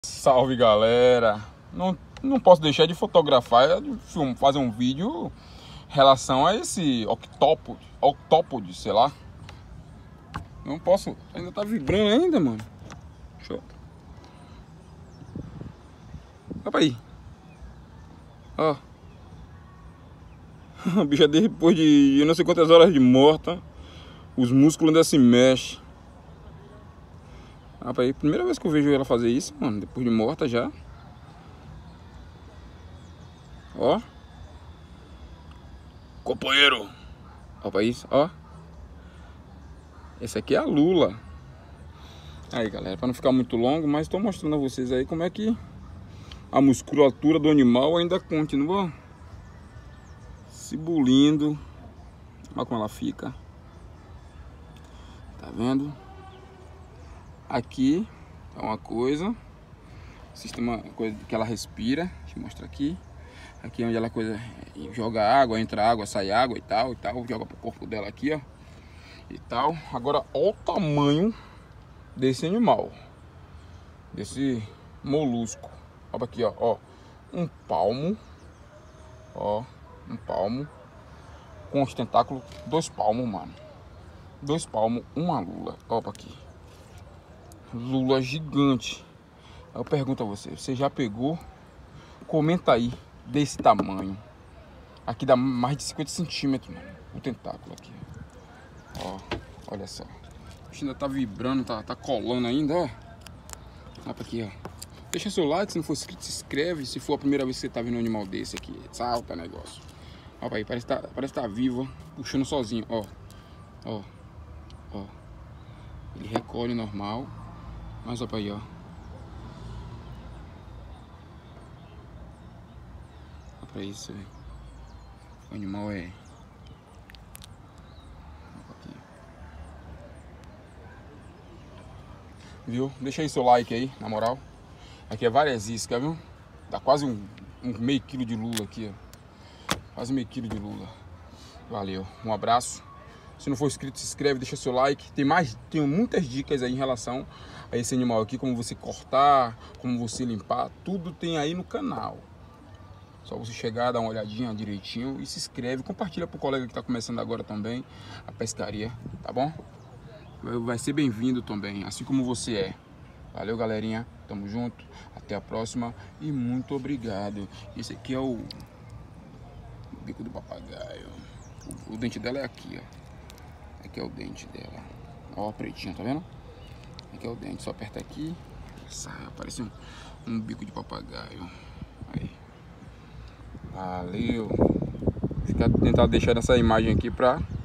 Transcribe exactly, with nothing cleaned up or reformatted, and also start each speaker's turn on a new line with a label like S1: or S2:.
S1: Salve, galera. Não, não posso deixar de fotografar, de film, fazer um vídeo em relação a esse octópode, octópode, sei lá. Não posso, ainda tá vibrando ainda, mano. Deixa eu... Olha aí. Ó. A bicha depois de eu não sei quantas horas de morta, os músculos ainda se mexem. Rapaz, primeira vez que eu vejo ela fazer isso, mano, depois de morta já. Ó. Companheiro. Ó pra isso, ó. Esse aqui é a lula. Aí, galera, pra não ficar muito longo, mas tô mostrando a vocês aí como é que a musculatura do animal ainda continua se bulindo. Olha como ela fica. Tá vendo? Aqui é uma coisa, sistema coisa que ela respira. Deixa eu mostrar aqui. Aqui é onde ela coisa joga água, entra água, sai água e tal e tal, joga pro corpo dela aqui, ó. E tal. Agora olha o tamanho desse animal, desse molusco. Olha aqui, ó, ó, um palmo, ó, um palmo com os tentáculos, dois palmos, mano, dois palmos, uma lula. Olha aqui. Lula gigante. Eu pergunto a você, você já pegou? Comenta aí, desse tamanho. Aqui dá mais de cinquenta centímetros, mano, o tentáculo aqui. Ó, olha só. Ainda tá vibrando, tá, tá colando ainda, ó. Olha aqui, ó. Deixa seu like, se não for inscrito, se inscreve. Se for a primeira vez que você tá vendo um animal desse aqui, salta negócio. Olha aí, parece que tá, parece que tá vivo, ó, puxando sozinho, ó. Ó, ó. Ele recolhe normal. Mas olha aí, ó. Olha pra isso, velho. O animal é... Aqui. Viu? Deixa aí seu like aí, na moral. Aqui é várias iscas, viu? Dá quase um, um meio quilo de lula aqui, ó. Quase meio quilo de lula. Valeu, um abraço. Se não for inscrito, se inscreve, deixa seu like. Tem mais, tem muitas dicas aí em relação a esse animal aqui, como você cortar, como você limpar, tudo tem aí no canal. Só você chegar, dar uma olhadinha direitinho e se inscreve, compartilha pro colega que tá começando agora também a pescaria, tá bom? Vai ser bem-vindo também, assim como você é. Valeu, galerinha, tamo junto, até a próxima e muito obrigado. Esse aqui é o bico do papagaio. O, o dente dela é aqui, ó. Aqui é o dente dela. Ó a pretinha, tá vendo? Aqui é o dente, só aperta aqui. Sai, parece um, um bico de papagaio. Aí. Valeu. Vou tentar deixar essa imagem aqui pra